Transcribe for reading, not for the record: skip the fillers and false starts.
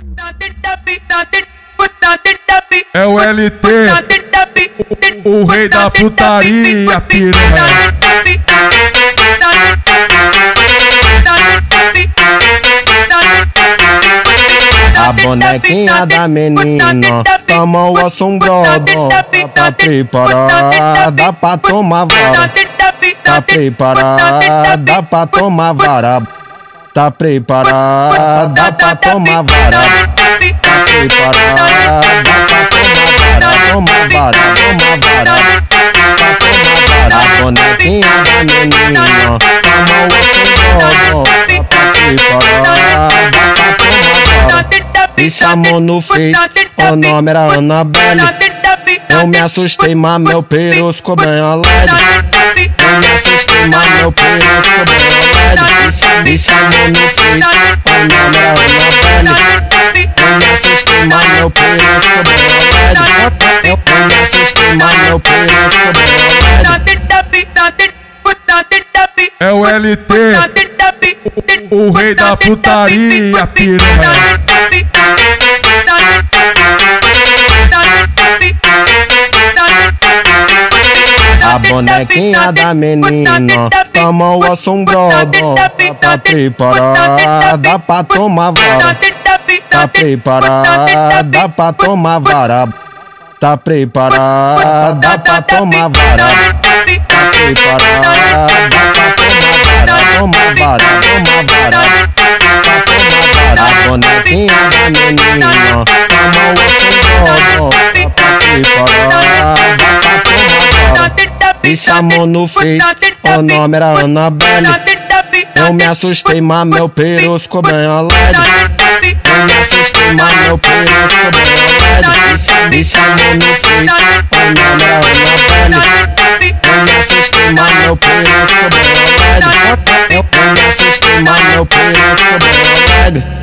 É o LT, o rei da putaria, piranha. A bonequinha da menina toma o assombrodo. Tá preparada pra tomar vara. Tá preparada pra tomar vara. Tá preparada pra tomar vara. Tá preparada pra tomar vara. Tomar vara. A bonequinha da menina toma o assombrodo. Tá preparada pra tomar vara. Me chamou no Face, o nome era Annabelle. Eu me assustei, mas meu peru ficou bem alegre. Eu me assustei, mas meu peru ficou bem alegre. Me chamou no Face, o nome era Annabelle. Eu me assustei, mas meu peru ficou bem alegre. Eu me assustei, mas meu peru ficou bem alegre. É o LT, o rei da putaria, piranha. A bonequinha da menina toma o assombrodo. Tá preparada pra tomar vara. Tá preparada pra tomar vara. Tá preparada pra tomar vara. Tá preparada pra tomar vara. Tomar vara. Pra tomar vara. A bonequinha da menina toma o assombrodo. Tá preparada pra tomar vara. Me chamou no Face, o nome era Annabelle. Eu me assustei, mas meu peru ficou bem alegre. Eu me assustei, mas meu peru ficou bem alegre. Me chamou no Face, o nome era Annabelle. Eu me assustei, mas meu peru ficou bem alegre. Eu me assustei, mas meu peru ficou bem alegre.